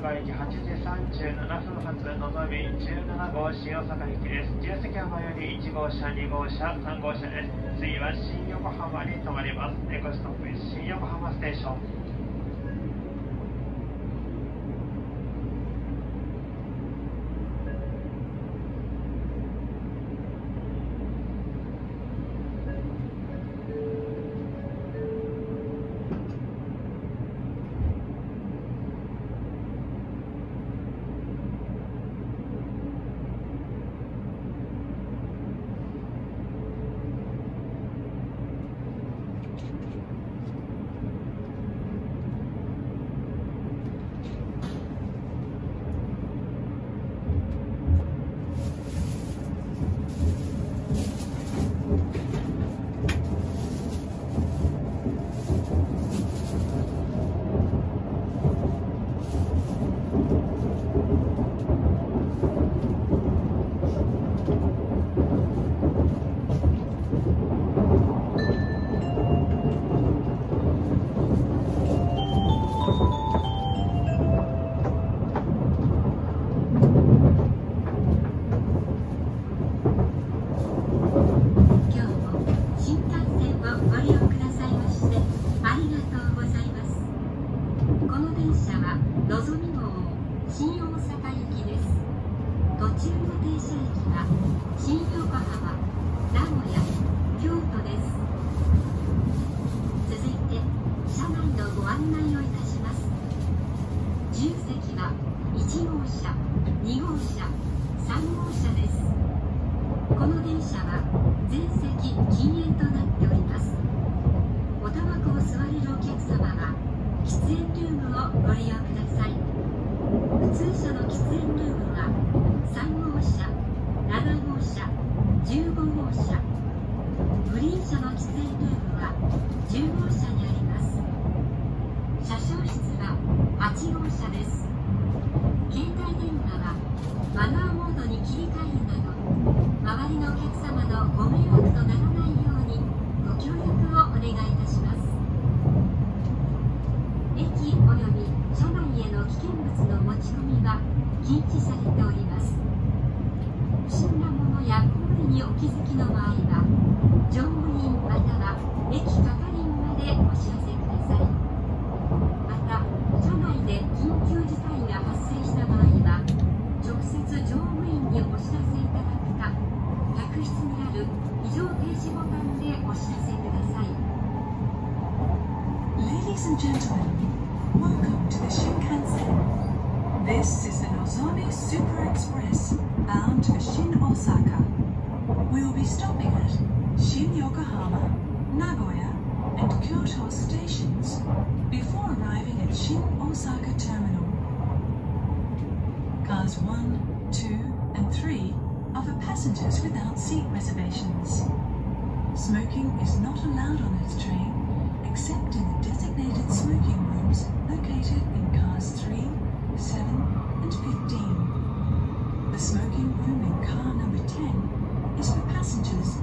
阪駅8時37分発のぞみ17号新大阪駅です。自由席浜より1号車、2号車、3号車です。次は新横浜に停まります。ネクストップ新横浜ステーション。 Ladies and gentlemen, welcome to the Shinkansen. This is the Nozomi Super Express bound to Shin Osaka. We will be stopping at Shin Yokohama, Nagoya, and Kyoto stations before arriving at Shin Osaka Terminal. Cars 1, 2, and 3 are for passengers without seat reservations. Smoking is not allowed on this train except in the designated smoking rooms located in cars 3, 7, and 15. The smoking room in car number 10 is for passengers